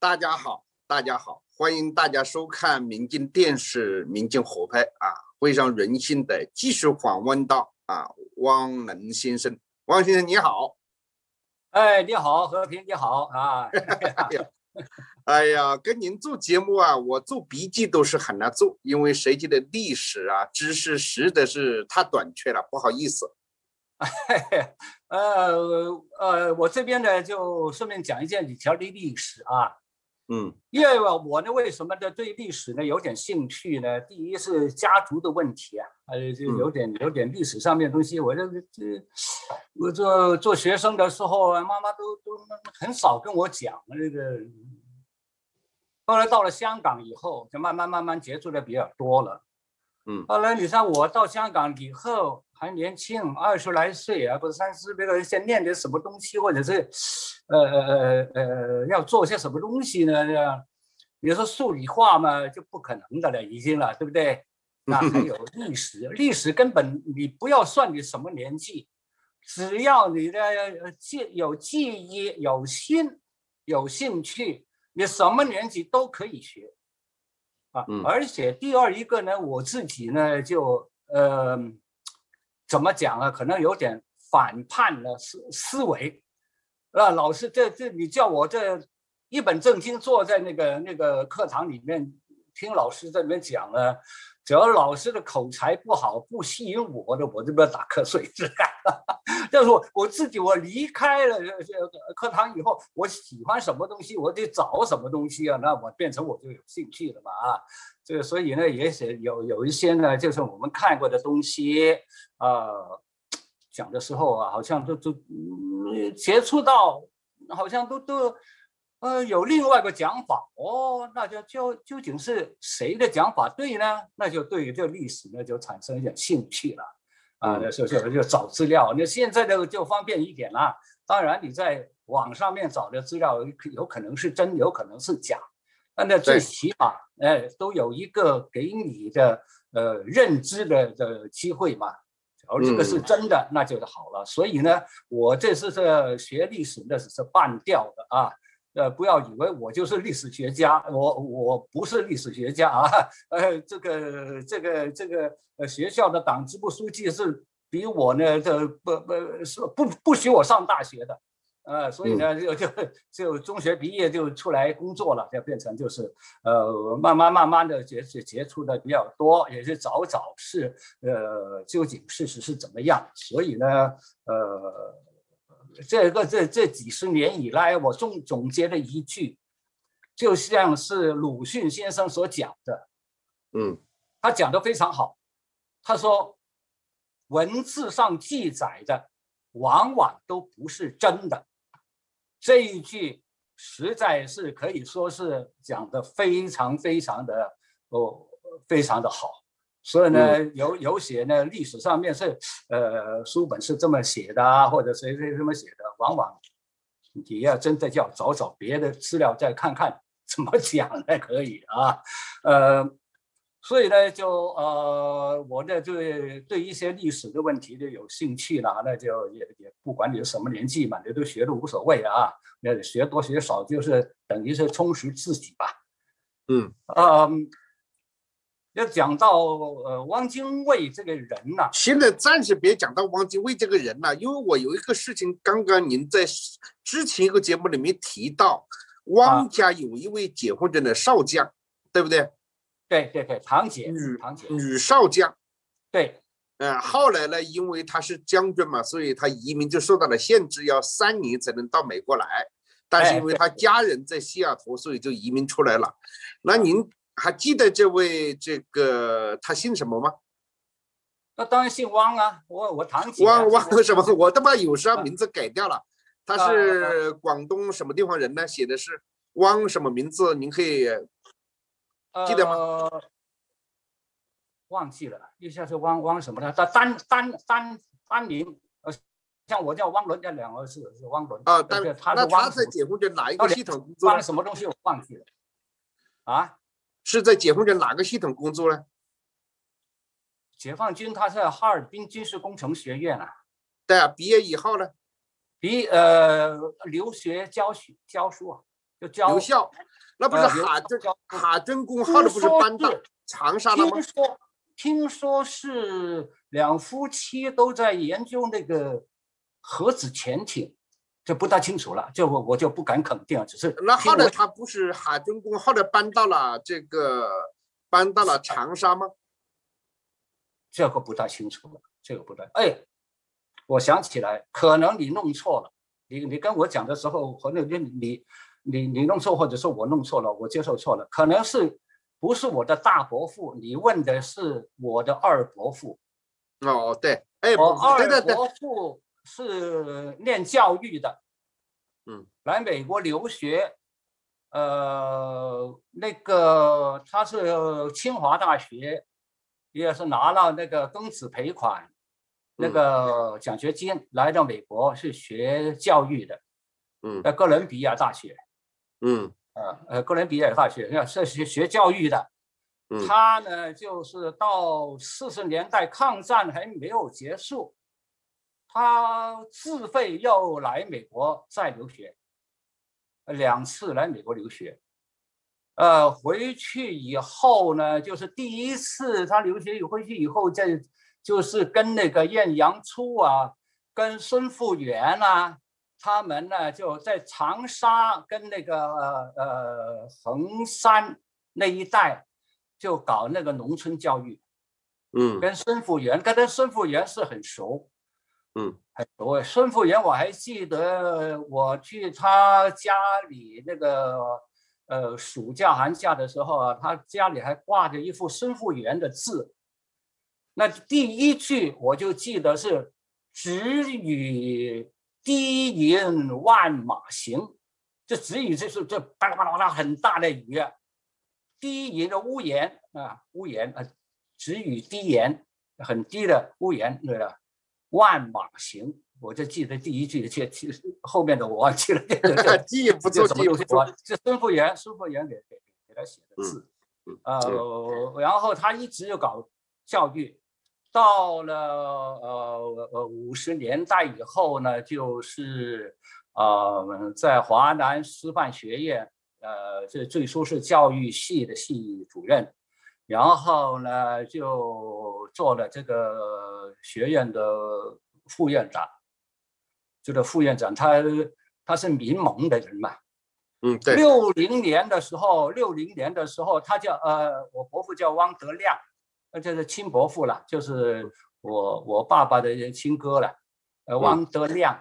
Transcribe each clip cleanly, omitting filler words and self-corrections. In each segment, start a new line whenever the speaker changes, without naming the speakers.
大家好，欢迎大家收看民进电视民进合拍啊，非常荣幸的继续访问到汪能先生，汪先生你好。
哎，你好，和平，你好啊！
哎呀，跟您做节目啊，我做笔记都是很难做，因为涉及的历史啊、知识实在是太短缺了，不好意思。
我这边呢就顺便讲一件几条的历史啊。因为我呢为什么呢对历史呢有点兴趣呢？第一是家族的问题啊，就有点历史上面的东西。我做学生的时候，妈妈都很少跟我讲这个。后来到了香港以后，就慢慢接触的比较多了。后来你像我到香港以后还年轻，20来岁啊，不是30，别人先念点什么东西，或者是要做些什么东西呢？你说数理化嘛，就不可能的了，已经了，对不对？那还有历史，历史根本你不要算你什么年纪，只要你的有记忆、有心、有兴趣，你什么年纪都可以学。而且第二一个呢，我自己呢就怎么讲啊？可能有点反叛的思维。老师，这你叫我这一本正经坐在那个课堂里面听老师在那边讲呢，只要老师的口才不好，不吸引我的，我就不要打瞌睡。但是我自己，我离开了课堂以后，我喜欢什么东西，我得找什么东西啊，那我变成我就有兴趣了嘛啊。这个所以呢，也许有一些呢，就是我们看过的东西讲的时候啊，好像都接触到，好像都有另外一个讲法哦，那究竟是谁的讲法对呢？那就对这个历史呢就产生一点兴趣了那就找资料。那现在的就方便一点了，当然你在网上面找的资料有可能是真，有可能是假，那最起码都有一个给你的认知的机会嘛。而这个是真的，那就好了。所以呢，我这是学历史的是半吊的啊，不要以为我就是历史学家，我不是历史学家啊。这个学校的党支部书记是比我呢不许我上大学的。所以呢，就中学毕业就出来工作了，就变成就是慢慢的接触的比较多，也是找是究竟事实是怎么样。所以呢，这几十年以来，我总结了一句，就像是鲁迅先生所讲的，他讲得非常好，他说文字上记载的往往都不是真的。这一句实在是可以说是讲得非常的好。所以呢，有写呢历史上面是书本是这么写的啊，或者谁这么写的，往往你要真的要找别的资料再看看怎么讲才可以啊。所以呢，我呢就对一些历史的问题就有兴趣了，那就也不管你是什么年纪嘛，你都学的无所谓啊，那学多学少就是等于是充实自己吧。要讲到汪精卫这个人呢，
现在暂时别讲到汪精卫这个人了，因为我有一个事情，刚刚您在之前一个节目里面提到，汪家有一位结婚的少将，对不对？
对，堂姐
女少将。
对，
后来呢，因为他是将军嘛，所以他移民就受到了限制，要3年才能到美国来。但是因为他家人在西雅图，所以就移民出来了。那您还记得这位他姓什么吗？
那当然姓汪啊，我堂姐
汪什么？我他妈有时候名字改掉了。他是广东什么地方人呢？写的是汪什么名字？您可以记得吗？
忘记了，一下是汪什么的，他丹宁，像我叫汪伦，这两个是汪伦
啊。那他在解放军哪一个系统工作？
汪什么东西我忘记了啊？
是在解放军哪个系统工作呢？
解放军他在哈尔滨军事工程学院啊。
对啊，毕业以后呢？
留学教书啊。 就交
留校，那不是哈军公号的不是搬到长沙了吗？
听说是两夫妻都在研究那个核子潜艇，这不大清楚了，这我就不敢肯定，只是
那后来他不是哈军公后来搬到了长沙吗？
这个不大清楚了，这个不大。哎，我想起来，可能你弄错了，你跟我讲的时候，可能你弄错，或者说我弄错了，我接受错了，可能是不是我的大伯父？你问的是我的二伯父。
哦，对，哎，
我二伯父是念教育的，来美国留学，那个他是清华大学，也是拿了那个庚子赔款，那个奖学金来到美国是学教育的，在哥伦比亚大学，哥伦比亚大学是学教育的。他呢，就是到40年代抗战还没有结束，他自费要来美国再留学，2次来美国留学。回去以后呢，就是第一次他留学回去以后，就是跟那个晏阳初啊，跟孙复元啊，他们呢就在长沙跟那个衡山那一带。就搞那个农村教育，跟孙复元是很熟，很熟。孙复元我还记得，我去他家里那个暑假寒假的时候啊，他家里还挂着一幅孙复元的字。那第一句我就记得是“止雨低吟万马行”，这止雨就是这巴拉巴拉巴拉很大的雨。低吟的屋檐止雨低言，很低的屋檐，对了，万马行，我就记得第一句，后面的我忘记了。
记忆不错，记忆不错。
这孙复元给他写的字，然后他一直就搞教育，到了50年代以后呢，就是在华南师范学院。这最初是教育系的系主任，然后呢就做了这个学院的副院长。这个副院长他是民盟的人嘛，
对。
60年的时候，他叫我伯父叫汪德亮，就是亲伯父了，就是我爸爸的亲哥了，汪德亮。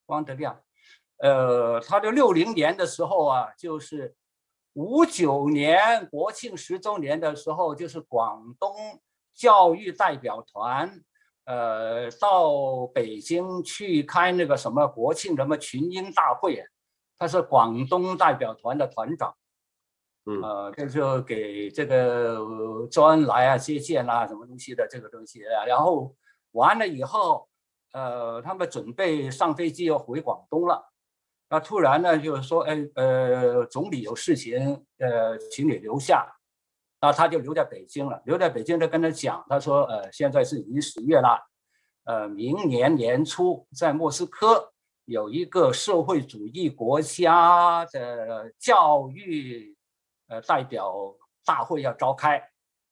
他的60年的时候啊，就是59年国庆10周年的时候，就是广东教育代表团，到北京去开那个什么国庆什么群英大会，他是广东代表团的团长，就给这个周恩来啊接见啊什么东西的这个东西，然后完了以后，他们准备上飞机要回广东了。那突然呢，就是说，总理有事情，请你留下。那他就留在北京了。留在北京，就跟他讲，他说，现在是已经10月了，明年年初在莫斯科有一个社会主义国家的教育代表大会要召开，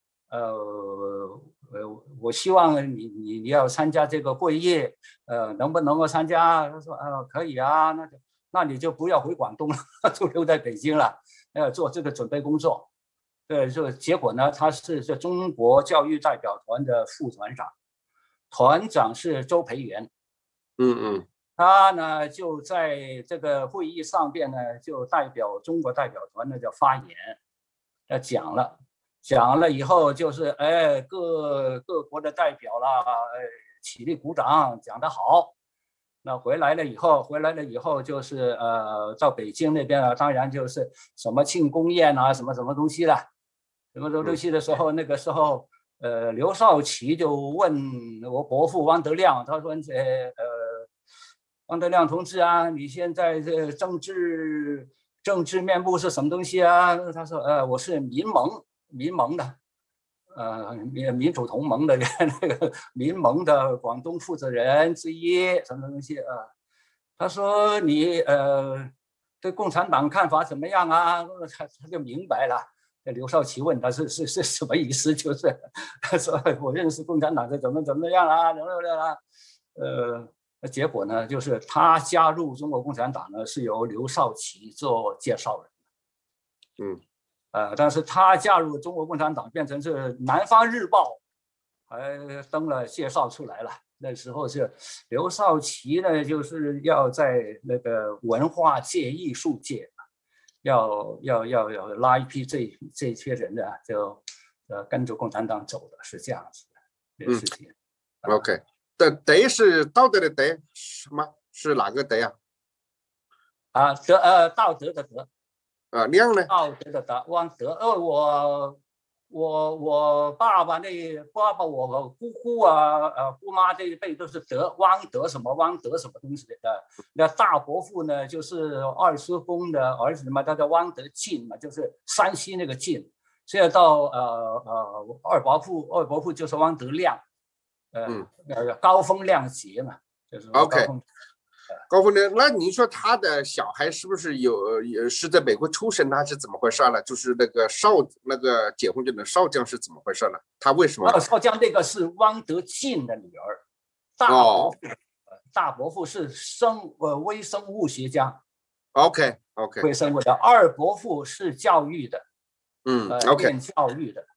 我希望你要参加这个会议，能不能够参加？他说，可以啊，那你就不要回广东了，就留在北京了，做这个准备工作。对，就结果呢，他是这中国教育代表团的副团长，团长是周培源。他呢就在这个会议上边呢，就代表中国代表团呢就发言，讲了以后就是各国的代表啦，起立鼓掌，讲得好。那回来了以后就是到北京那边啊，当然就是什么庆功宴啊，什么东西了，什么东西的时候，那个时候刘少奇就问我伯父汪德亮，他说汪德亮同志啊，你现在这政治面目是什么东西啊？他说我是民盟的。民主同盟的那个民盟的广东负责人之一，什么东西啊？他说你对共产党看法怎么样啊？他就明白了。刘少奇问他是什么意思，就是他说我认识共产党是怎么样啊，结果呢，就是他加入中国共产党呢是由刘少奇做介绍人，但是他加入中国共产党变成是南方日报还登了介绍出来了。那时候是刘少奇呢，就是要在那个文化界、艺术界，要拉一批这些人呢，就跟着共产党走的，是这样子的这个事情。
OK， 德是道德的德，什么是哪个德呀？
道德的德。
亮呢？
道德的德，汪德。我爸爸我姑姑姑妈这一辈都是德，汪德什么东西的。那大伯父呢，就是二师公的儿子嘛，他叫汪德进嘛，就是山西那个进。现在到二伯父就是汪德亮，高风亮节嘛，就是高风。
高峰呢？那你说他的小孩是不是是在美国出生，他是怎么回事呢？就是那个解放军的少将是怎么回事呢？他为什么？
少将那个是汪德进的女儿，大伯父是微生物学家。
OK，
微生物的。二伯父是教育的
，OK，
练教育的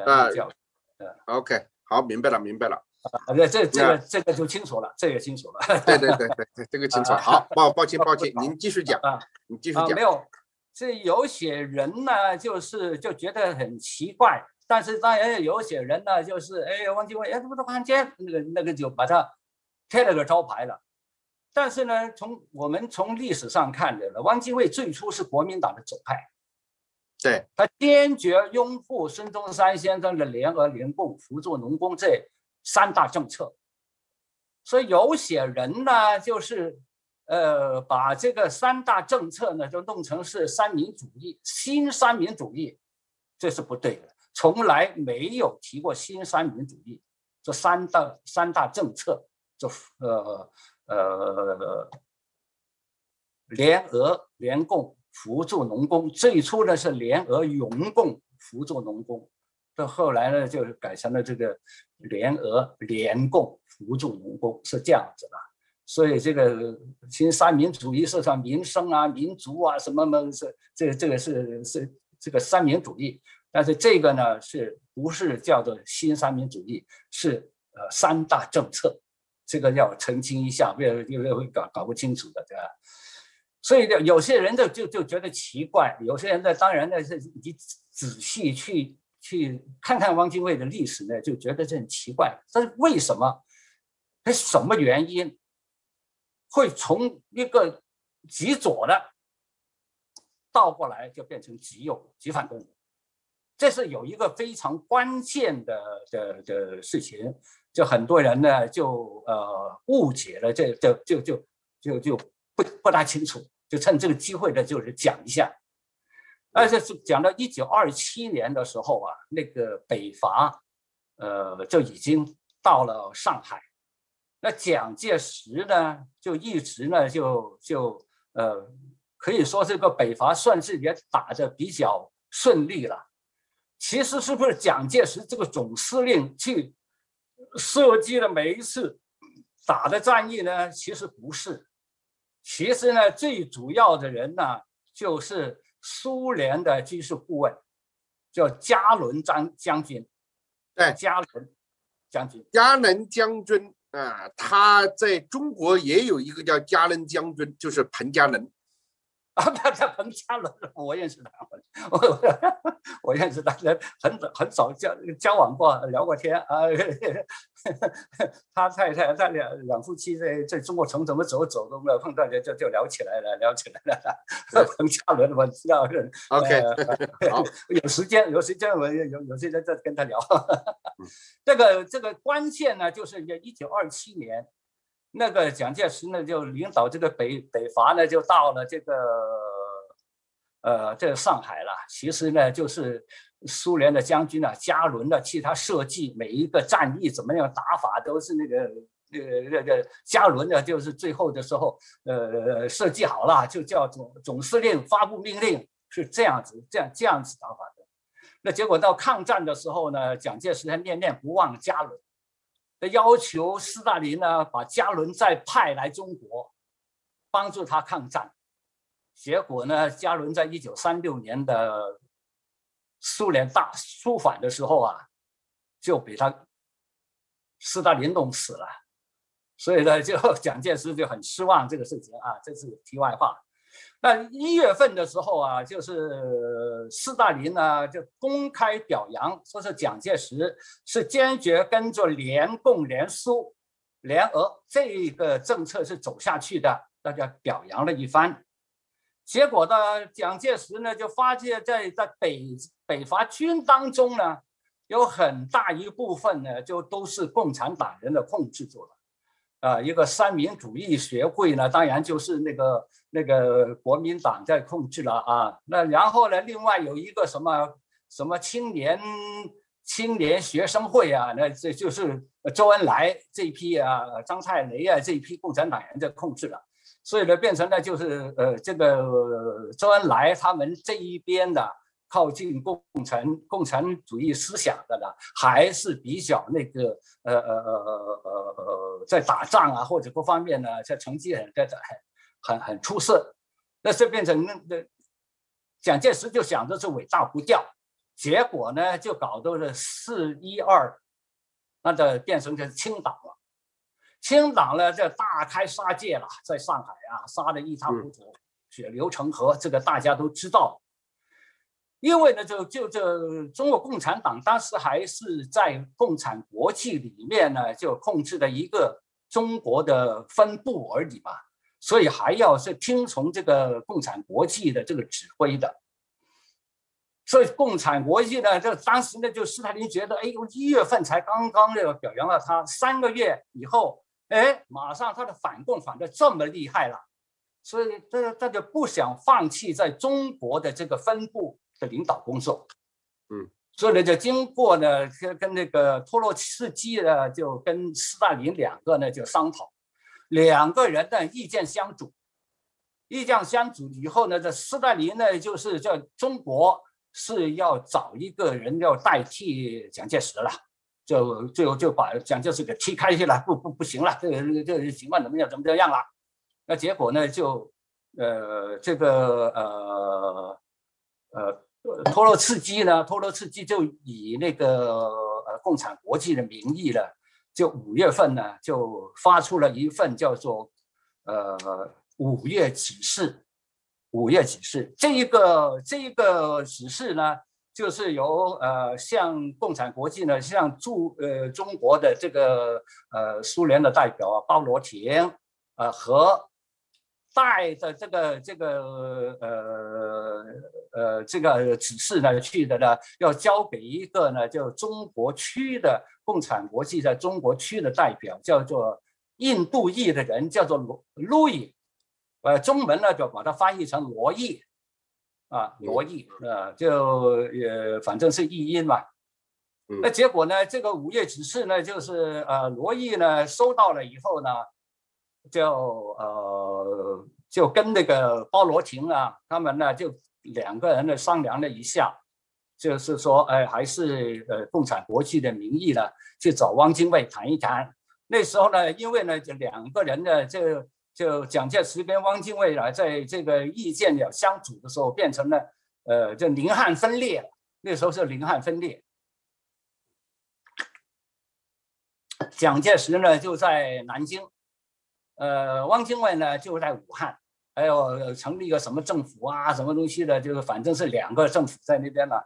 ，OK， 好，明白了。
这个就清楚了，这个清楚了。
对，这个清楚。好，抱歉，您继续讲。
没有，这有些人呢，就觉得很奇怪，但是当然有些人呢，就是汪精卫，这不是汉奸，那个就把他贴了个招牌了。但是呢，我们从历史上看的了，汪精卫最初是国民党的左派，
对，
他坚决拥护孙中山先生的联俄联共扶助农工这3大政策。所以有些人呢，就是把这个3大政策呢，就弄成是三民主义，新三民主义，这是不对的，从来没有提过新三民主义。这三大政策，就联俄联共扶助农工，最初呢是联俄拥共扶助农工，到后来呢就改成了这个联俄联共扶助农工，是这样子的。所以这个新三民主义是上民生啊、民族啊什么这个是这个三民主义，但是这个呢是不是叫做新三民主义？是3大政策，这个要澄清一下，因为会搞不清楚的，对吧？所以有些人就觉得奇怪，有些人呢，当然呢是你仔细去看看汪精卫的历史呢，就觉得这很奇怪。但是为什么？是什么原因会从一个极左的倒过来就变成极右、极反动？这是有一个非常关键的事情，就很多人呢就误解了，就不大清楚，就趁这个机会呢，就是讲一下。而且是讲到1927年的时候啊，那个北伐就已经到了上海，那蒋介石呢就一直呢就可以说这个北伐算是也打得比较顺利了。其实是不是蒋介石这个总司令去设计了每一次打的战役呢？其实不是，其实呢最主要的人呢就是苏联的军事顾问，叫加伦将军。
对，
加伦将军。
加伦将军啊，他在中国也有一个叫加伦将军，就是彭家伦。
彭家伦，我认识他，我认识他，很早交往过，聊过天啊。他太太两夫妻在中国城怎么走都没有碰到，就聊起来了。彭家伦我知道是
OK， 好，
有时间我有时间再跟他聊。这个关键呢，就是1927年。那个蒋介石呢，就领导这个北伐呢，就到了这个上海了。其实呢，就是苏联的将军啊，加伦呢替他设计每一个战役怎么样打法，都是那个那个加伦呢，就是最后的时候设计好了，就叫总司令发布命令，是这样子打法的。那结果到抗战的时候呢，蒋介石还念念不忘加伦，要求斯大林呢把加伦再派来中国，帮助他抗战。结果呢，加伦在1936年的苏联大肃反的时候啊，就被斯大林弄死了。所以呢，就蒋介石就很失望这个事情啊，这是题外话。那1月份的时候啊，就是斯大林呢就公开表扬，说是蒋介石是坚决跟着联共联苏联俄这个政策是走下去的，大家表扬了一番。结果呢，蒋介石呢就发现在北伐军当中呢，有很大一部分呢就都是共产党人的控制住了。一个三民主义学会呢，当然就是那个国民党在控制了啊。那然后呢，另外有一个什么青年学生会啊，那这就是周恩来这一批啊，张太雷啊这一批共产党人在控制了。所以呢，变成了就是这个周恩来他们这一边的靠近共产主义思想的呢，还是比较那个在打仗啊或者各方面呢，这成绩很出色。那这变成蒋介石就想着是尾大不掉，结果呢就搞到了412，那就变成就是清党了。清党呢，这大开杀戒了，在上海啊，杀得一塌糊涂，血流成河，这个大家都知道。因为呢，就这中国共产党当时还是在共产国际里面呢，就控制了一个中国的分部而已嘛，所以还要是听从这个共产国际的这个指挥的。所以共产国际呢，就当时呢，就斯大林觉得，哎呦，1月份才刚刚这个表扬了他，3个月以后。马上他的反共反得这么厉害了，所以他就不想放弃在中国的这个分部的领导工作。所以呢，就经过呢跟那个托洛茨基呢，就跟斯大林2个呢就商讨，2个人的意见相左以后呢，这斯大林呢就是在中国是要找一个人要代替蒋介石了。就把蒋介石给踢开去了，不行了，这个情况怎么样了？那结果呢，就托洛茨基就以那个共产国际的名义呢，就5月份呢就发出了一份叫做5月指示。这一个指示呢。就是由向共产国际呢，向中国的这个苏联的代表包罗廷和带着这个指示呢去的呢，要交给一个呢就中国区的共产国际在中国区的代表，叫做印度裔的人，叫做路易，中文呢就把它翻译成罗毅。罗毅反正是译音嘛。那结果呢，这个5月指示呢，就是罗毅呢收到了以后呢，就跟那个包罗廷啊，他们呢就2个人呢商量了一下，就是说，还是共产国际的名义呢去找汪精卫谈一谈。那时候呢，因为呢这2个人呢就蒋介石跟汪精卫啊，在这个意见相左的时候，变成了就宁汉分裂了。那时候是宁汉分裂。蒋介石呢就在南京，汪精卫呢就在武汉，还有成立一个什么政府啊，什么东西的，就是反正是2个政府在那边呢，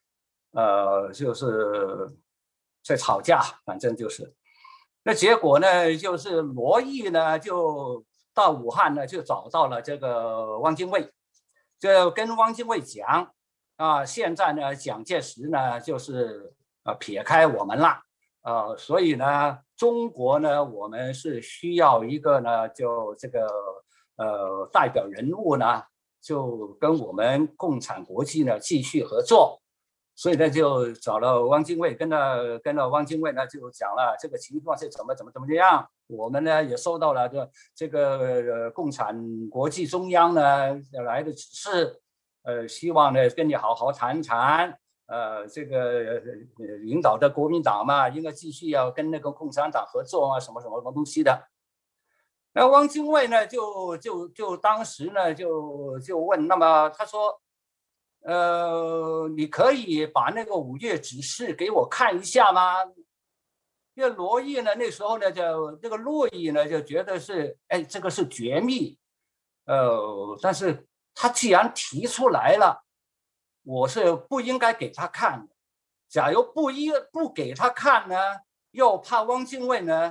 就是在吵架，反正就是。那结果呢，就是罗毅呢就到武汉呢，就找到了这个汪精卫，就跟汪精卫讲现在呢，蒋介石呢就是撇开我们了，所以呢，中国呢，我们是需要一个呢，就这个代表人物呢，就跟我们共产国际呢继续合作， 所以呢就找了汪精卫，跟了汪精卫呢就讲了这个情况是怎么样。我们呢也收到了这个共产国际中央呢来的指示，希望呢跟你好好谈谈。这个领导的国民党嘛，应该继续要跟那个共产党合作啊，什么东西的。那汪精卫呢，就当时呢就问，那么他说，你可以把那个5月指示给我看一下吗？因为罗毅呢那时候呢就这个洛毅呢就觉得是，哎，这个是绝密，但是他既然提出来了。我是不应该给他看的，假如不给他看呢，又怕汪精卫呢，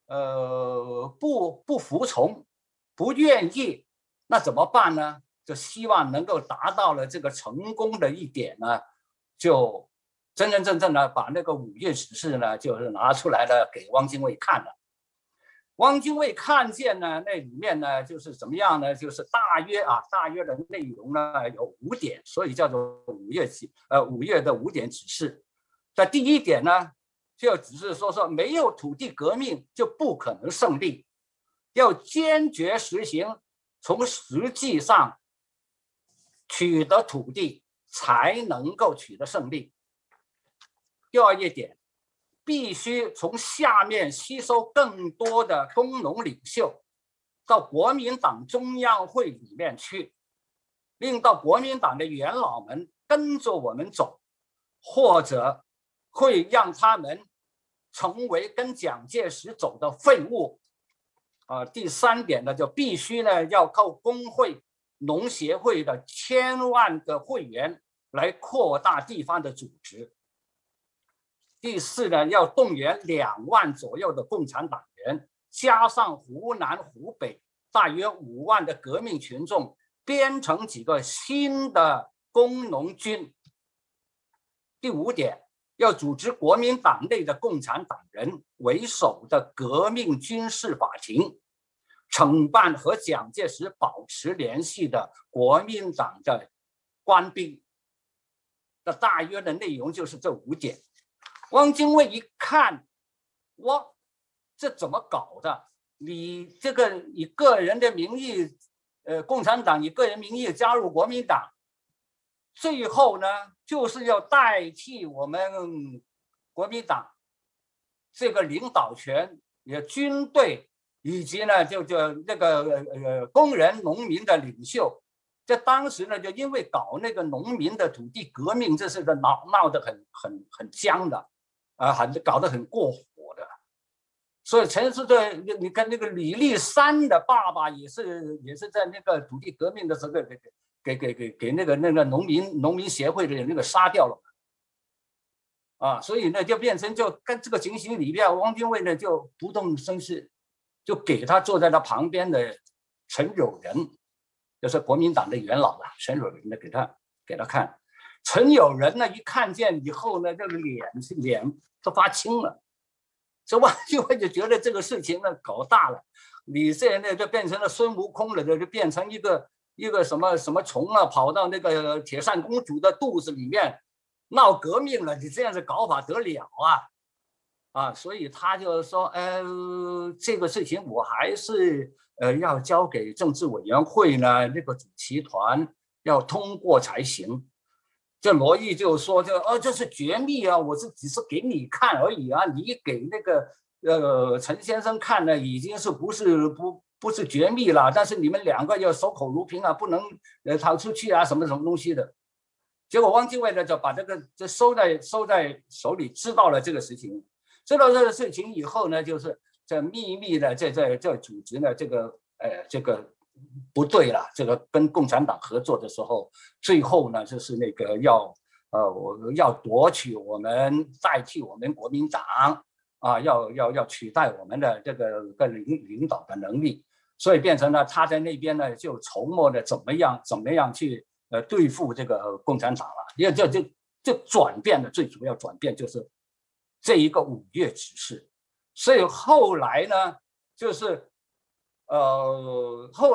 不服从，不愿意，那怎么办呢？就希望能够达到了这个成功的一点呢，就真正的把那个5月指示呢，就是拿出来了给汪精卫看了。汪精卫看见呢，那里面呢就是怎么样呢？就是大约的内容呢有5点，所以叫做5月的5点指示。在第1点呢，就只是说没有土地革命就不可能胜利，要坚决实行从实际上取得土地才能够取得胜利。第2点。必须从下面吸收更多的工农领袖到国民党中央会里面去，令到国民党的元老们跟着我们走，或者会让他们成为跟蒋介石走的废物。第3点呢，就必须呢要靠工会、农协会的1000万个会员来扩大地方的组织。第4呢，要动员2万左右的共产党员，加上湖南、湖北大约5万的革命群众，编成几个新的工农军。第5点，要组织国民党内的共产党人为首的革命军事法庭，惩办和蒋介石保持联系的国民党的官兵。那大约的内容就是这5点。汪精卫一看，哇，这怎么搞的？你这个以个人的名义，共产党以个人名义加入国民党，最后呢，就是要代替我们国民党这个领导权，也军队以及呢，就那个工人、农民的领袖。在当时呢，就因为搞那个农民的土地革命，这是个闹得很僵的。搞得很过火的，所以陈氏的，你看那个李立三的爸爸也是在那个土地革命的时候给那个农民协会的人那个杀掉了，所以呢就变成就跟这个情形里边，汪精卫呢就不动声色，就给他坐在他旁边的陈友仁，就是国民党的元老了，陈友仁呢给他看。陈友仁呢一看见以后呢，这个脸都发青了，所以汪精卫就觉得这个事情呢搞大了，你这人呢就变成了孙悟空了，就变成一个什么虫啊，跑到那个铁扇公主的肚子里面闹革命了，你这样子搞法得了啊？所以他就说，这个事情我还是要交给政治委员会呢，那个主席团要通过才行。这罗毅就说，这是绝密啊，我只是给你看而已啊，你给那个陈先生看呢，已经是不是绝密了，但是你们2个要守口如瓶啊，不能逃出去啊，什么东西的。结果汪精卫呢就把这个就收在手里，知道了这个事情，知道这个事情以后呢，就是这秘密的这组织呢，这个不对了，这个跟共产党合作的时候，最后呢就是那个要夺取我们，代替我们国民党要取代我们的这个领导的能力，所以变成了他在那边呢就筹谋的怎么样去对付这个共产党了。因为这转变的最主要转变就是这一个5月指示，所以后来呢就是后来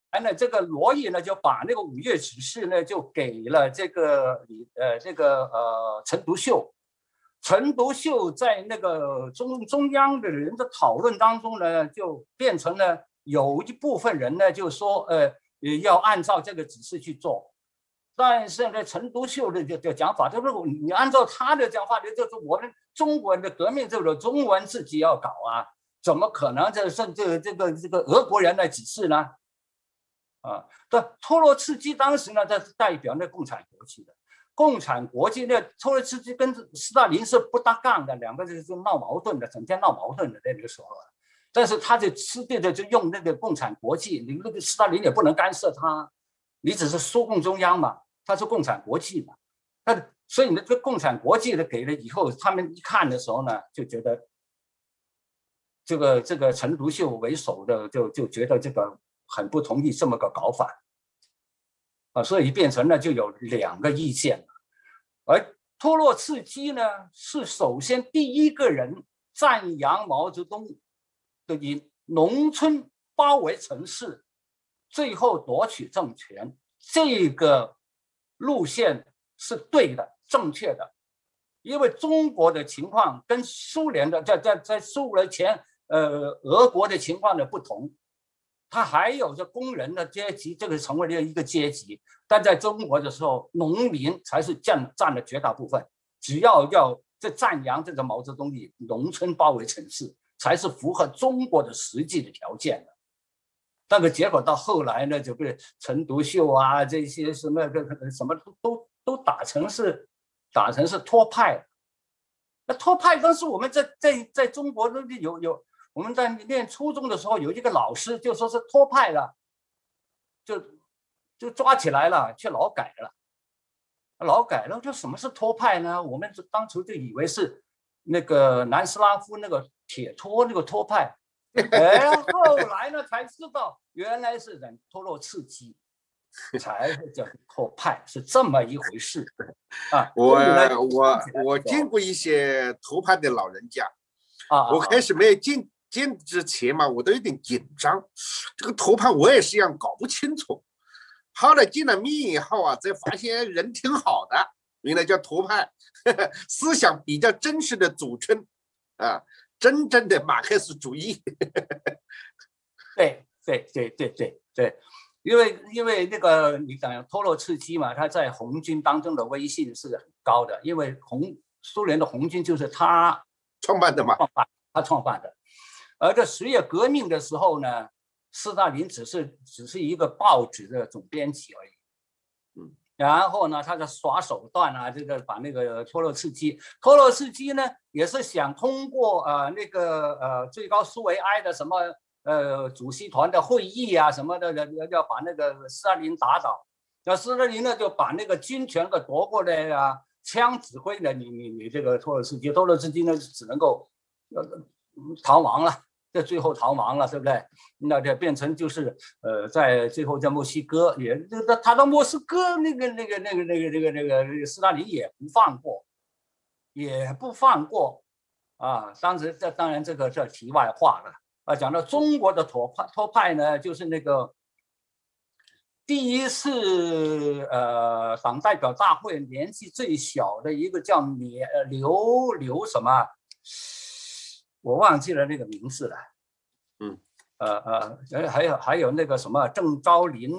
这个罗毅呢就把那个5月指示呢就给了这个陈独秀。陈独秀在那个中央的人的讨论当中呢，就变成了有一部分人呢就说要按照这个指示去做。但是呢，陈独秀的讲法，就是你按照他的讲法，就是我们中国人的革命，这个中文自己要搞啊，怎么可能这个俄国人来指示呢？托洛茨基当时呢，他是代表那共产国际的，共产国际那托洛茨基跟斯大林是不搭杠的，两个就是闹矛盾的，整天闹矛盾的那个时候。但是他就吃力的就用那个共产国际，你那个斯大林也不能干涉他，你只是苏共中央嘛。他是共产国际嘛，所以呢，这共产国际的给了以后，他们一看的时候呢，就觉得这个陈独秀为首的就觉得这个很不同意这么个搞法所以变成了就有2个意见了。而托洛茨基呢，是首先第一个人赞扬毛泽东的以农村包围城市，最后夺取政权这个路线是对的、正确的，因为中国的情况跟苏联的在苏联前俄国的情况的不同，它还有着工人的阶级，这个成为了一个阶级，但在中国的时候，农民才是占了绝大部分。只要这赞扬这个毛泽东以农村包围城市，才是符合中国的实际的条件的。那个结果到后来呢，就被陈独秀啊这些什么都打成是托派。那托派当时我们在中国都有我们在念初中的时候有一个老师就说是托派了，就抓起来了，去劳改了。就什么是托派呢？我们当初就以为是那个南斯拉夫那个铁托那个托派。后来呢才知道原来是人托洛茨基才叫托派，是这么一回事
我见过一些托派的老人家我开始没有见之前嘛，我都有点紧张，这个托派我也是一样搞不清楚。后来见了面以后才发现人挺好的，原来叫托派，思想比较真实的组成真正的马克思主义。
对，因为那个你讲托洛茨基嘛，他在红军当中的威信是很高的，因为苏联的红军就是他
创办的嘛，
他创办的。而这10月革命的时候呢，斯大林只是一个报纸的总编辑而已。然后呢，他的耍手段这个把那个托洛茨基呢，也是想通过那个最高苏维埃的什么主席团的会议什么的，要把那个斯大林打倒。那斯大林呢，就把那个军权给夺过来枪指挥呢，你这个托洛茨基呢，只能够逃亡了。这最后逃亡了，对不对？那这变成就是在最后在墨西哥也，他到莫斯科那个斯大林也不放过当然这题外话了讲到中国的托派呢，就是那个第一次党代表大会年纪最小的一个叫刘什么。我忘记了那个名字了，还有那个什么郑昭林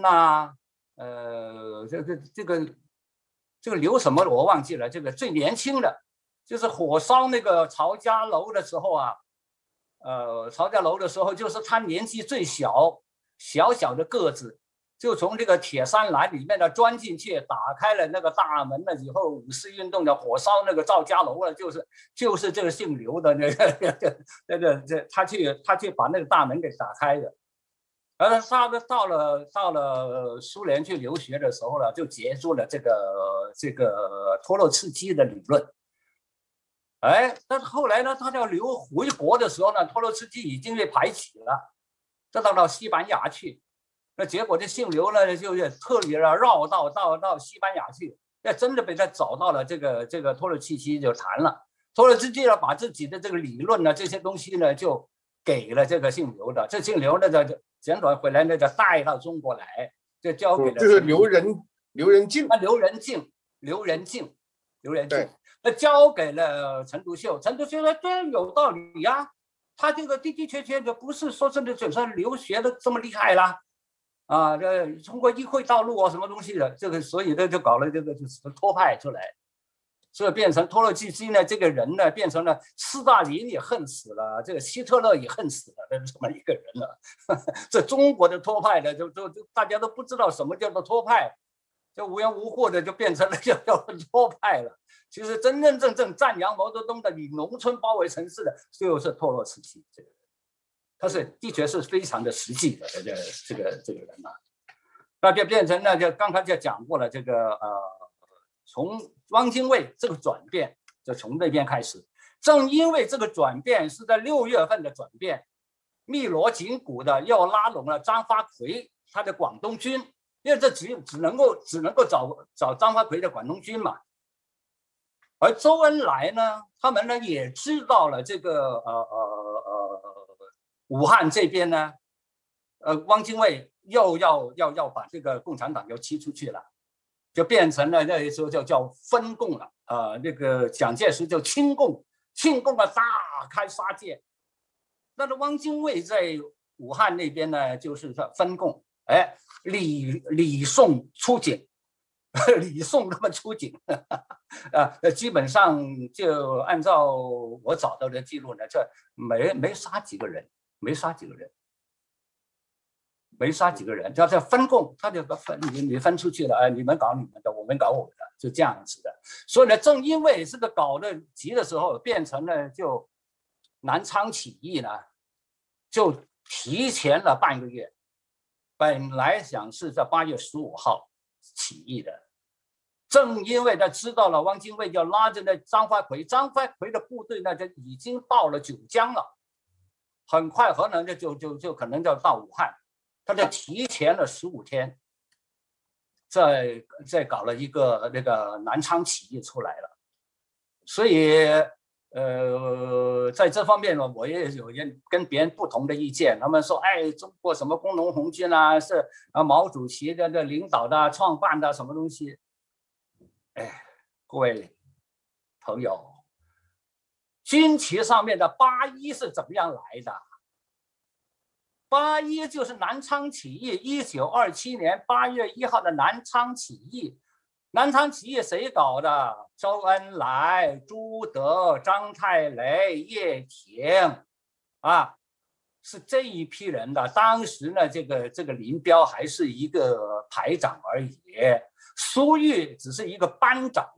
这个刘什么我忘记了，这个最年轻的，就是火烧那个曹家楼的时候曹家楼的时候，就是他年纪最小的个子。就从这个铁栅栏里面钻进去，打开了那个大门了以后，5四运动的火烧那个赵家楼了，就是这个姓刘的他去把那个大门给打开的。而他到了苏联去留学的时候呢，就接触了这个托洛茨基的理论。但是后来呢，他要回国的时候呢，托洛茨基已经被排挤了，这到西班牙去。那结果这姓刘呢，就是特别绕到西班牙去，那真的被他找到了这个托洛茨基就谈了。托洛茨基把自己的这个理论呢，这些东西呢，就给了这个姓刘的。这姓刘的简短回来呢就带到中国来，就交给了
就是刘仁静
啊，刘仁静，
对，
那交给了陈独秀。陈独秀说对，有道理呀，他这个的的确确的不是说真的就算留学的这么厉害啦，啊，这中国议会道路啊什么东西的，这个所以呢就搞了这个就是托派出来。所以变成托洛茨基呢，这个人呢，变成了斯大林也恨死了，这个希特勒也恨死了的这么一个人了。这中国的托派呢，就大家都不知道什么叫做托派，就无缘无故的就变成了叫托派了。其实真正赞扬毛泽东的，以农村包围城市的，就是托洛茨基这个人，他是的确是非常的实际的这个人啊。那就变成了，就刚才就讲过了，这个从汪精卫这个转变就从那边开始，正因为这个转变是在6月份的转变，密锣紧鼓的又拉拢了张发奎他的广东军，因为这只能够找张发奎的广东军嘛。而周恩来呢，他们呢也知道了这个武汉这边呢，汪精卫又要把这个共产党又踢出去了。就变成了那时候就叫分共了，那个蒋介石就清共了，大开杀戒。那个汪精卫在武汉那边呢，就是分共，哎，李宋出警，李宋他们出警，基本上就按照我找到的记录呢，这没杀几个人，没杀几个人，叫分共，他就你分出去了，你们搞你们的，我们搞我们的，就这样子的。所以呢，正因为这个搞得急的时候，变成了就南昌起义呢，就提前了半个月。本来想是在8月15号起义的，正因为他知道了汪精卫要拉着那张发奎的部队呢，就已经到了九江了，很快可能就可能就到武汉。他就提前了15天，再搞了一个那个南昌起义出来了，所以在这方面呢，我也有跟别人不同的意见。他们说，哎，中国什么工农红军啊，是毛主席的领导的、创办的什么东西？哎，各位朋友，军旗上面的81是怎么样来的？81就是南昌起义，1927年8月1号的南昌起义。南昌起义谁搞的？周恩来、朱德、张太雷、叶挺，是这一批人的。当时呢，这个林彪还是一个排长而已，苏玉只是一个班长。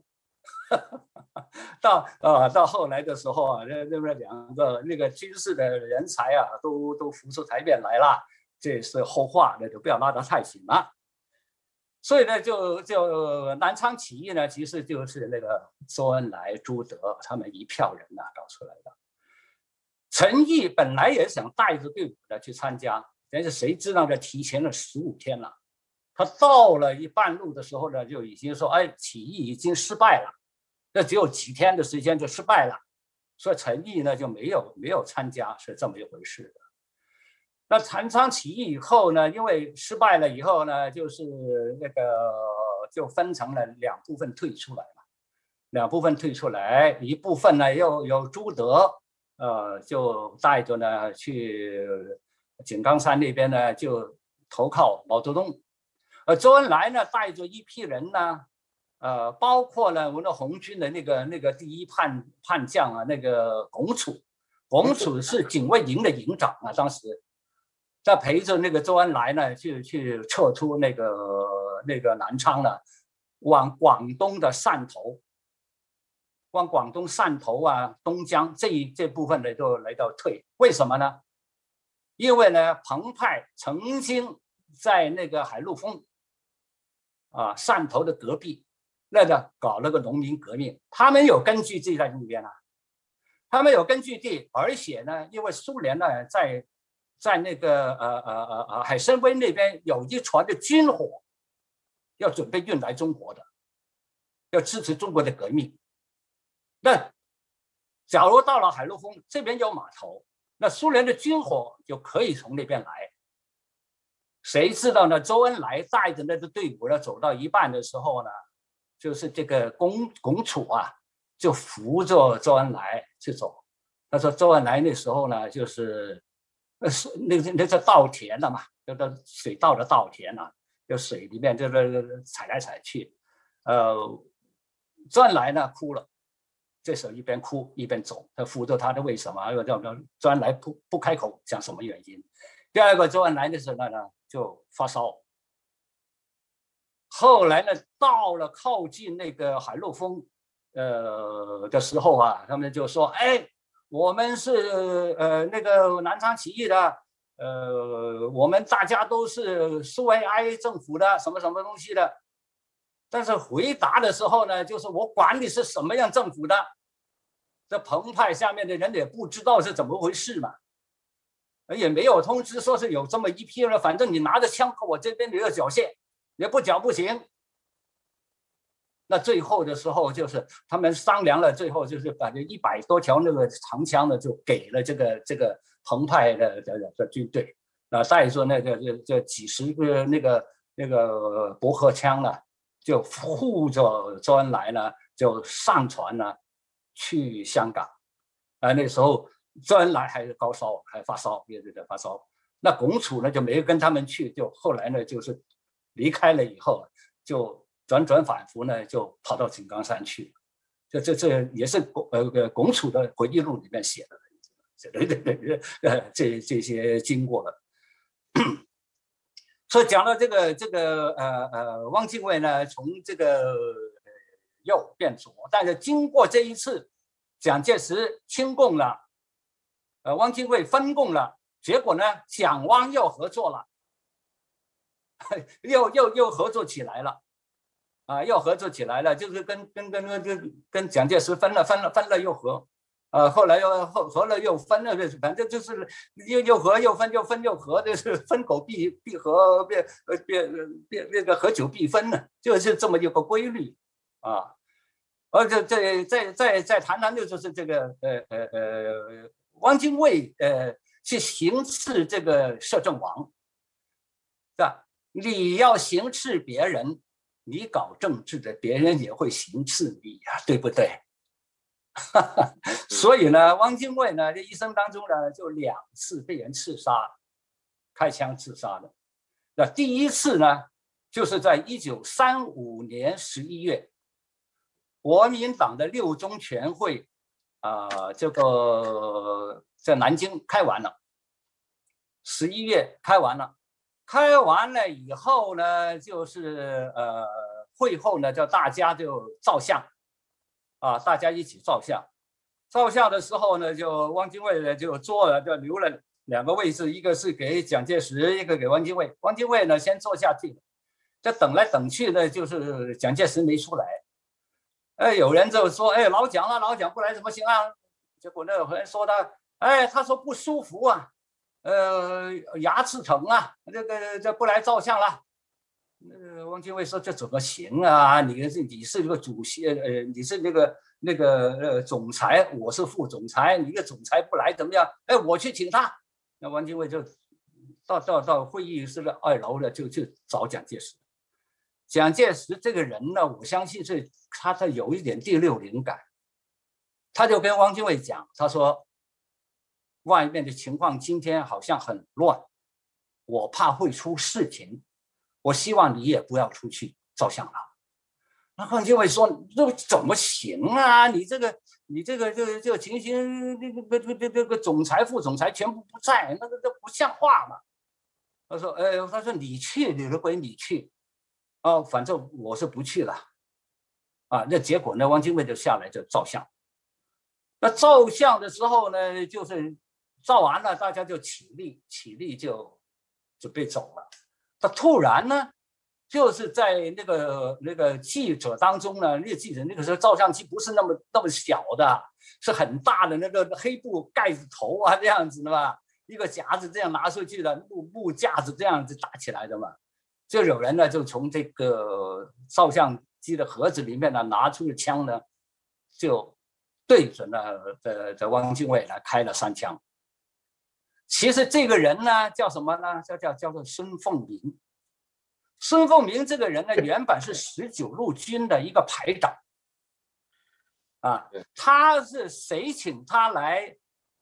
到后来的时候啊，那么两个那个军事的人才啊，都浮出台面来了，这是后话，那就不要拉得太紧了。所以呢，就南昌起义呢，其实就是那个周恩来、朱德他们一票人搞出来的。陈毅本来也想带着队伍的去参加，但是谁知道呢？提前了15天了。他到了一半路的时候呢，就已经说，哎，起义已经失败了。那只有几天的时间就失败了，所以陈毅呢就没有参加，是这么一回事的。那南昌起义以后呢，因为失败了以后呢，就是那个就分成了2部分退出来嘛，2部分退出来，一部分呢又有朱德，就带着呢去井冈山那边呢就投靠毛泽东，周恩来呢带着一批人呢。包括呢，我们的红军的那个第一叛将啊，那个龚楚是警卫营的营长啊，当时他陪着那个周恩来呢，去撤出那个南昌呢，往广东的汕头，啊，东江这部分呢就来到退，为什么呢？因为呢，彭派曾经在那个海陆丰汕头的隔壁。那个搞了个农民革命，他们有根据地在那边他们有根据地，而且呢，因为苏联呢在那个海参崴那边有一船的军火，要准备运来中国的，要支持中国的革命。那假如到了海陆丰这边有码头，那苏联的军火就可以从那边来， 谁知道呢？周恩来带着那个队伍呢，走到一半的时候呢，就是这个龚楚啊，就扶着周恩来去走。他说周恩来那时候呢，就是那叫稻田了嘛，那个水稻的稻田啊，就水里面这个踩来踩去。周恩来呢哭了，这时候一边哭一边走，他扶着他的为什么？周恩来不开口讲什么原因。第二个，周恩来的时候呢就发烧。后来呢，到了靠近那个海陆丰的时候啊，他们就说，哎，我们是那个南昌起义的，我们大家都是苏维埃政府的什么什么东西的。但是回答的时候呢，就是我管你是什么样政府的，这澎湃下面的人也不知道是怎么回事嘛，也没有通知说是有这么一批人，反正你拿着枪和我这边你要缴械，你不缴不行。那最后的时候就是他们商量了，最后就是把这100多条那个长枪呢，就给了这个澎湃的军队，再说那个这几十个那个驳壳枪呢，就护着周恩来呢，就上船呢去香港。那时候周恩来还是高烧，还发烧，也在发烧。那龚楚呢就没跟他们去，就后来呢就是离开了以后，就转反复呢，就跑到井冈山去。这也是龚楚的回忆录里面写的，这些经过了。所以讲到这个汪精卫呢，从这个右变左，但是经过这一次蒋介石亲共了，汪精卫分共了，结果呢，蒋汪又合作了，又合作起来了，又合作起来了，就是跟蒋介石分了又合。后来又合了又分了，反正就是又合又分又分又合，就是分狗必合，那个合久必分呢，就是这么一个规律啊。而且再谈谈就是这个汪精卫去行刺这个摄政王，是吧？你要行刺别人，你搞政治的，别人也会行刺你呀，对不对？所以呢，汪精卫呢，这一生当中呢，就2次被人刺杀，开枪刺杀的。那第一次呢，就是在1935年11月，国民党的6中全会这个在南京开完了，11月开完了。开完了以后呢，就是会后呢，叫大家就照相。大家一起照相。照相的时候呢，就汪精卫呢就坐了，就留了2个位置，一个是给蒋介石，一个给汪精卫。汪精卫呢先坐下去，这等来等去呢，就是蒋介石没出来。有人就说，老蒋了，老蒋不来怎么行啊？结果那有人说他说不舒服啊，牙齿疼啊，这不来照相了。汪精卫说：“这怎么行啊？你是这个主席，你是那个总裁，我是副总裁，你个总裁不来怎么样？我去请他。”那汪精卫就到会议室的2楼了，就去找蒋介石。蒋介石这个人呢，我相信是他有一点第6灵感，他就跟汪精卫讲，他说：“外面的情况今天好像很乱，我怕会出事情。我希望你也不要出去照相了。”那汪精卫说：“这怎么行啊？你这个情形，这个总裁、副总裁全部不在，那不像话嘛。”他说你去，你归你去，反正我是不去了。那结果呢，汪精卫就下来就照相。那照相的时候呢，就是照完了，大家就起立就准备走了。他突然呢，就是在那个记者当中呢，那个记者那个时候照相机不是那么小的，是很大的那个黑布盖着头啊，这样子的嘛，一个夹子这样拿出去的，木架子这样子打起来的嘛。就有人呢，就从这个照相机的盒子里面呢拿出了枪呢，就对准了汪精卫来开了3枪。 其实这个人呢叫什么呢？叫做孙凤鸣。孙凤鸣这个人呢，原本是19路军的一个排长。他是谁请他来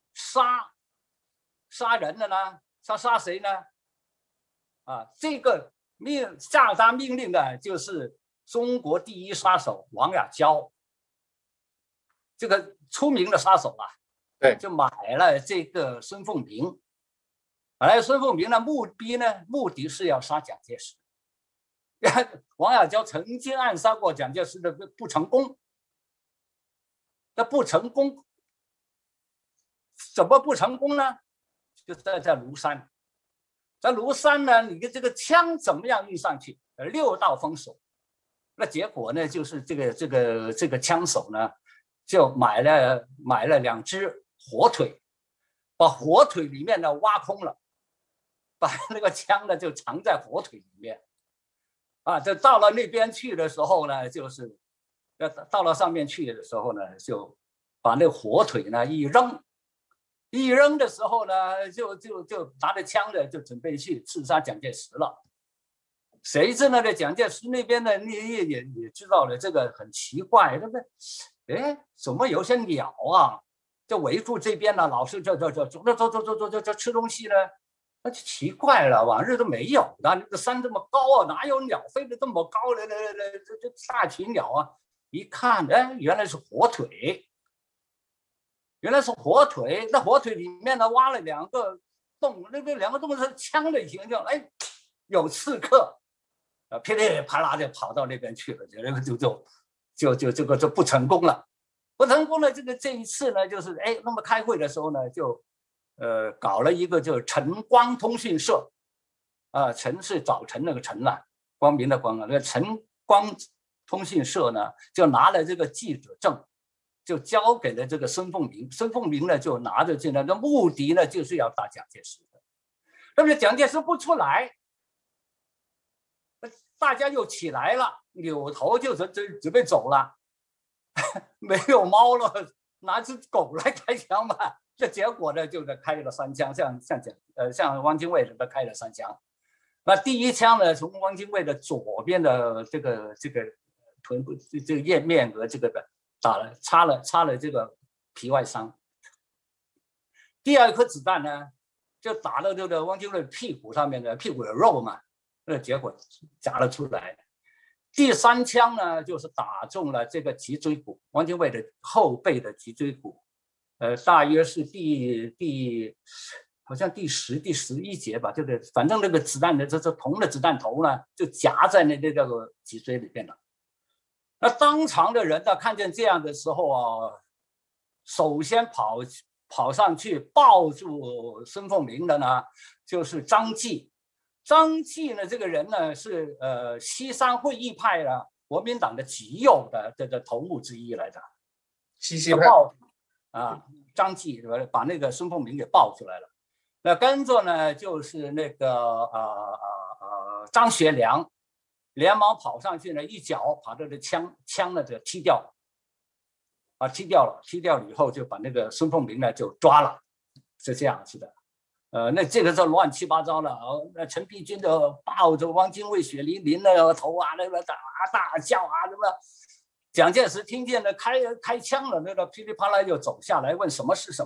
杀人的呢？杀谁呢？这个下达命令的就是中国第一杀手王亚满，这个出名的杀手啊。
对，
就买了这个孙凤鸣。孙凤鸣的目的是要杀蒋介石。王亚满曾经暗杀过蒋介石的不成功。那不成功，怎么不成功呢？就在庐山，在庐山呢，你的这个枪怎么样运上去？6道封锁。那结果呢，就是这个枪手呢，就买了2只火腿，把火腿里面呢挖空了，把那个枪呢就藏在火腿里面。就到了那边去的时候呢，就是到了上面去的时候呢，就把那火腿呢一扔的时候呢，就拿着枪的就准备去刺杀蒋介石了。谁知呢？这蒋介石那边呢，你也知道了，这个很奇怪，对不对？怎么有些鸟啊，就围住这边呢，老是走吃东西呢？那就奇怪了，往日都没有的。那个山这么高啊，哪有鸟飞得这么高的？这大群鸟啊！一看，原来是火腿。那火腿里面呢挖了2个洞，那2个洞是枪的形状，有刺客，噼里啪啦就跑到那边去了，就不成功了。不成功了，这一次呢，就是那么开会的时候呢，就搞了一个就晨光通讯社。晨是早晨那个晨啊，光明的光啊，那个晨光通讯社呢，就拿了这个记者证，就交给了这个孙凤鸣。孙凤鸣呢，就拿着进来，那目的呢，就是要打蒋介石的。那么蒋介石不出来，大家又起来了，扭头就准备走了。没有猫了，拿只狗来开枪吧。这结果呢，就是开了3枪，像汪精卫什么开了3枪。那第一枪呢，从汪精卫的左边的这个臀部这个页面额插了这个皮外伤。第2颗子弹呢，就打到这个汪精卫屁股上面的，屁股有肉嘛，那结果夹了出来。第3枪呢，就是打中了这个脊椎骨，汪精卫的后背的脊椎骨，大约是好像第10、第11节吧，反正那个子弹的这铜的子弹头呢，就夹在那个脊椎里边了。那当场的人呢，看见这样的时候啊，首先跑上去抱住孙凤鸣的呢，就是张继。张继呢，这个人呢是西山会议派的国民党的极右的这个头目之一来的。
西西派
张继把那个孙凤鸣给抱出来了。那跟着呢就是那个张学良，连忙跑上去呢，一脚把这个枪呢就踢掉了。踢掉了以后就把那个孙凤鸣呢就抓了，是这样子的。那这个是乱七八糟了。那陈璧君的抱着汪精卫血淋淋的头啊，那个大叫啊，什么？蒋介石听见了开枪了，那个噼里啪啦就走下来问什么事？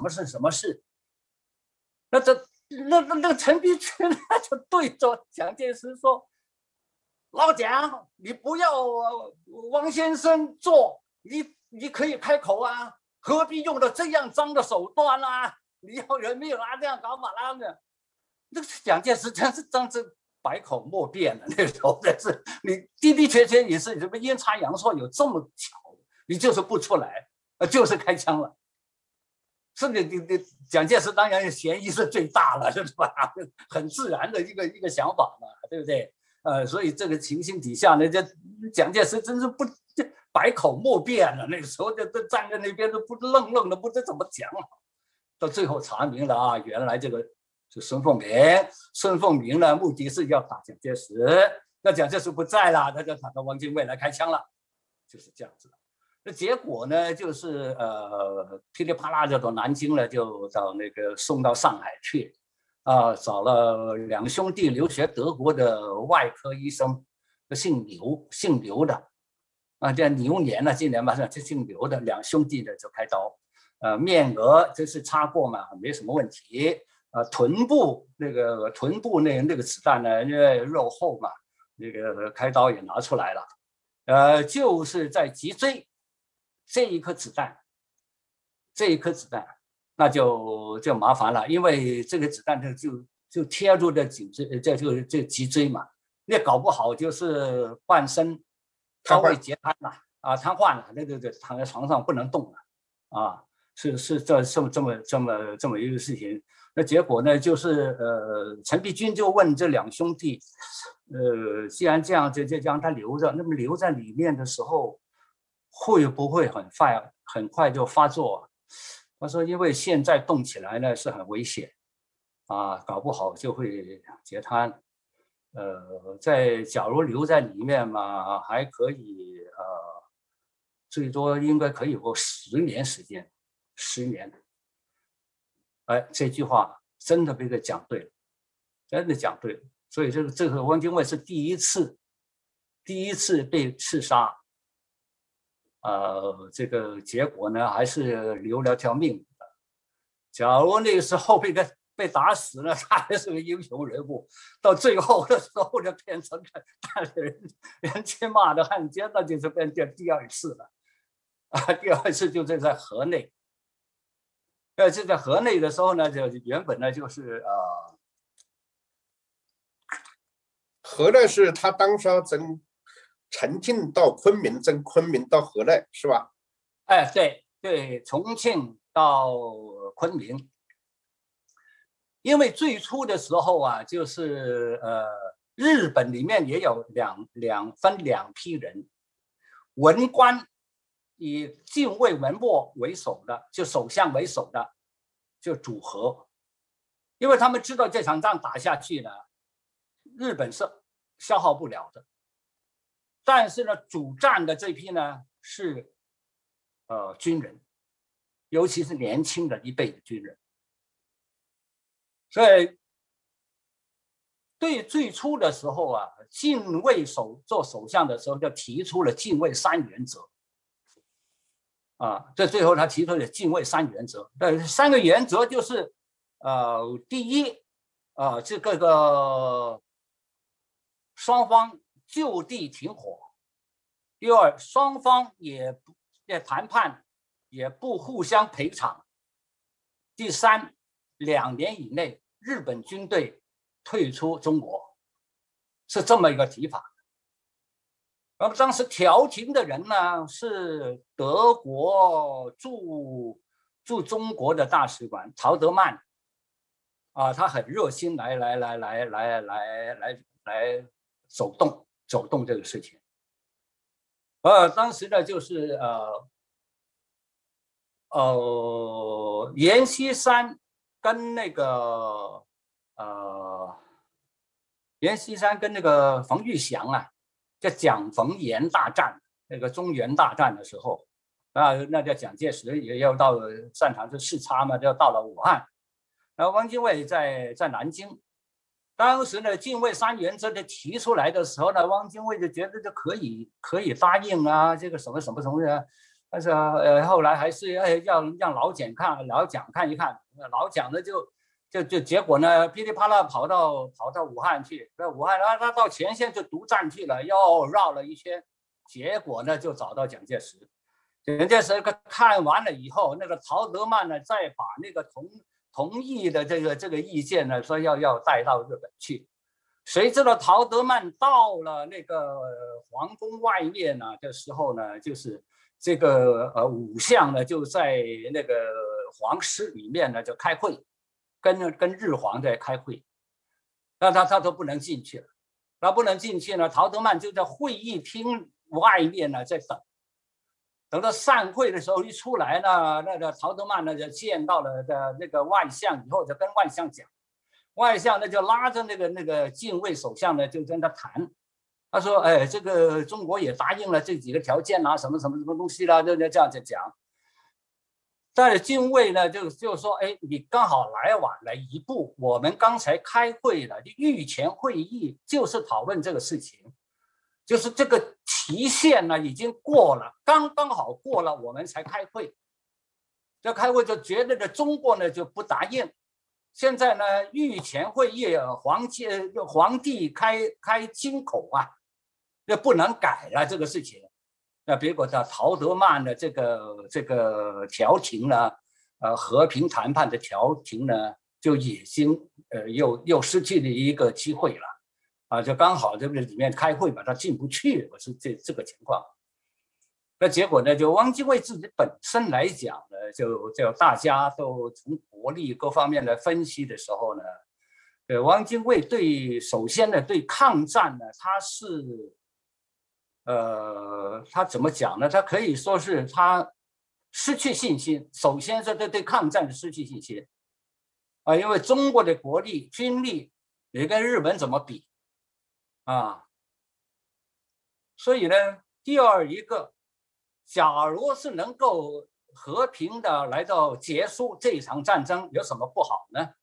那陈璧君就对着蒋介石说：“老蒋，你不要汪先生做，你可以开口啊，何必用了这样脏的手段啊？你要人命啊，这样搞法啦的。”那个蒋介石真是百口莫辩了。那时候真是你的确也是什么阴差阳错有这么巧，你就是不出来，就是开枪了。是你蒋介石当然嫌疑是最大了，是吧？很自然的一个想法嘛，对不对？所以这个情形底下呢，这蒋介石真是百口莫辩了。那个时候就站在那边都不愣的，不知怎么讲。到最后查明了啊，原来这个是孙凤鸣呢，目的是要打蒋介石。那蒋介石不在了，他就打到汪精卫来开枪了，就是这样子的。那结果呢，就是噼里啪啦就到南京了，就到那个送到上海去。 找了两兄弟留学德国的外科医生，姓刘的，这牛年呢，今年嘛是姓刘的两兄弟的就开刀，面额这是擦过嘛，没什么问题，臀部那个子弹呢，因为肉厚嘛，那个开刀也拿出来了，就是在脊椎这一颗子弹，那就麻烦了，因为这个子弹就贴住的脊椎，这脊椎嘛，那搞不好就是半身稍微截瘫了瘫痪了，那躺在床上不能动了是这么一个事情。那结果呢，就是陈璧君就问这两兄弟，既然这样，就让他留着，那么留在里面的时候，会不会很快就发作？他说，因为现在动起来呢是很危险搞不好就会截瘫。假如留在里面嘛，还可以最多应该可以有10年时间，10年。这句话真的被他讲对了，真的讲对了。所以这个汪精卫是第一次被刺杀，这个结果呢还是留了条命的。假如那个时候被打死了，他还是个英雄人物，到最后的时候就变成了人间骂的汉奸，那就是变成第二次了。第二次就是在河内。这在河内的时候呢，就原本呢就是
河内是他当时从重庆到昆明，从昆明到河内是吧？
对，从庆到昆明。因为最初的时候就是日本里面也有分两批人，文官以近卫文墨为首的，就首相为首的，就主和，因为他们知道这场仗打下去呢，日本是消耗不了的。但是呢，主战的这批呢是军人，尤其是年轻的一辈的军人。所以对最初的时候近卫做首相的时候就提出了近卫3原则这最后他提出了近卫3原则。3个原则就是第一这个双方就地停火，第二双方也谈判也不互相赔偿，第三2年以内日本军队退出中国，是这么一个提法。那么当时调停的人呢是德国驻中国的大使馆陶德曼他很热心来走动这个事情。当时呢就是阎锡山跟那个冯玉祥叫蒋冯阎大战，那个中原大战的时候那叫蒋介石也要到战场去视察嘛，就到了武汉。然后汪精卫在南京，当时呢近卫3原则的提出来的时候呢，汪精卫就觉得这可以答应这个什么的。但是后来还是要让老蒋看一看，老蒋呢就结果呢噼里啪啦跑到武汉去，在武汉他到前线就独占去了，又绕了一圈，结果呢就找到蒋介石。蒋介石看完了以后，那个陶德曼呢再把那个同意的这个意见呢说要带到日本去。谁知道陶德曼到了那个皇宫外面的时候呢，就是这个武相呢就在那个皇室里面呢就开会，跟日皇在开会，那他都不能进去了。他不能进去呢，陶德曼就在会议厅外面呢在等到散会的时候一出来呢，那个陶德曼呢就见到了那个外相以后，就跟外相讲，外相呢就拉着那个近卫首相呢就跟他谈。他说这个中国也答应了这几个条件什么东西啦，就这样子讲。 但是精卫呢，就说，哎，你刚好来晚了一步，我们刚才开会了，御前会议就是讨论这个事情，就是这个期限呢已经过了，刚刚好过了，我们才开会。这开会就觉得呢，中国呢就不答应。现在呢，御前会议皇帝开金口啊，这不能改了这个事情。那结果的陶德曼的这个调停呢，和平谈判的调停呢，就已经又失去了一个机会了，啊，就刚好这个里面开会嘛，他进不去，是这个情况。那结果呢，就汪精卫自己本身来讲呢，就大家都从国力各方面来分析的时候呢，汪精卫首先呢对抗战呢，他是。他怎么讲呢？他可以说是他失去信心。首先是对抗战的失去信心啊，因为中国的国力、军力也跟日本怎么比啊？所以呢，第二一个，假如是能够和平的来到结束这场战争，有什么不好呢？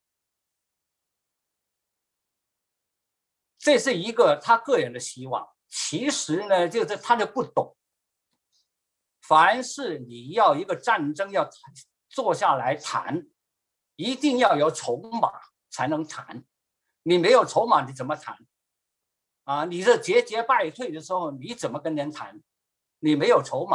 这是一个他个人的希望。其实呢，就是他就不懂，凡是你要一个战争要坐下来谈，一定要有筹码才能谈。你没有筹码，你怎么谈？啊，你这节节败退的时候，你怎么跟人谈？你没有筹码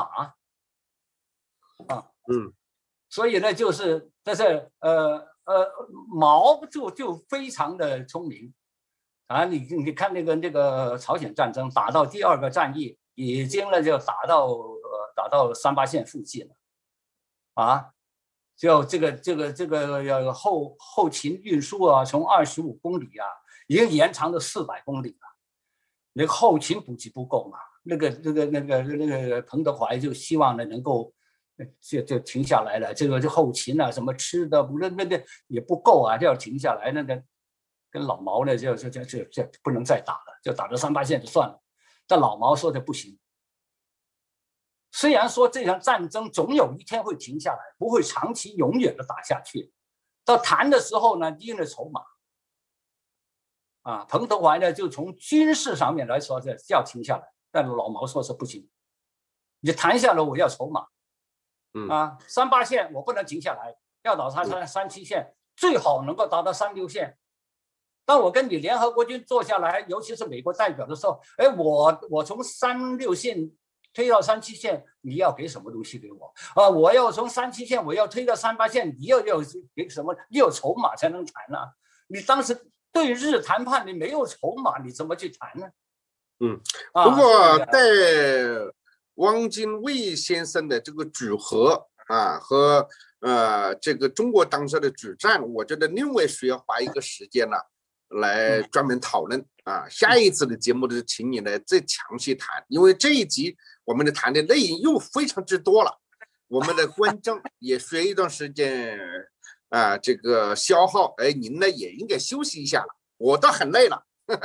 啊，所以呢，但是毛就非常的聪明。啊，你看那个朝鲜战争打到第二个战役，已经呢就打到三八线附近了，啊，就这个后勤运输啊，从25公里啊，已经延长到400公里了。那个后勤补给不够嘛，那个彭德怀就希望呢能够就停下来了。这后勤啊，什么吃的不那个也不够啊，就要停下来。那个跟老毛呢就不能再打了，就打到三八线就算了。但老毛说的不行。虽然说这场战争总有一天会停下来，不会长期永远的打下去。到谈的时候呢，一定的筹码。啊，彭德怀呢，就从军事上面来说是要停下来，但老毛说是不行，你谈下来我要筹码，啊，三八线我不能停下来，要到37线，最好能够达到36线。当我跟你联合国军坐下来，尤其是美国代表的时候，哎，我从36线推到37线，你要给什么东西给我啊？我要从37线我要推到38线，你要给什么？你有筹码才能谈啊！你当时对日谈判你没有筹码，你怎么去谈呢？
不过在汪精卫先生的这个举和啊和这个中国当时的举战，我觉得另外需要花一个时间呢来专门讨论啊。下一次的节目的请你呢再详细谈，因为这一集我们的谈的内容又非常之多了，我们的观众也需要一段时间啊，这个消耗。哎，您呢也应该休息一下了，我倒很累了，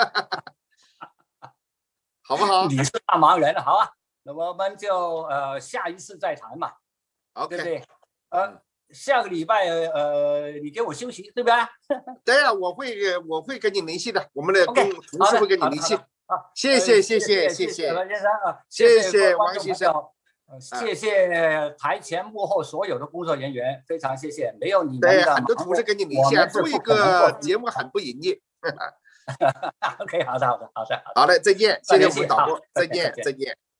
好不好？
你是大忙人，好啊，那我们就下一次再谈嘛，
OK，
对不对？下个礼拜你给我休息，对不对？
对啊，我会跟你联系的，我们的同事会跟你联系。谢谢
王先生啊，
谢谢王先生。
谢谢台前幕后所有的工作人员，非常谢谢，没有你们的
对，很多同事跟你联系啊，做一个节目很不容易。
OK， 好的，
好嘞，再见，谢谢我们导播，再见。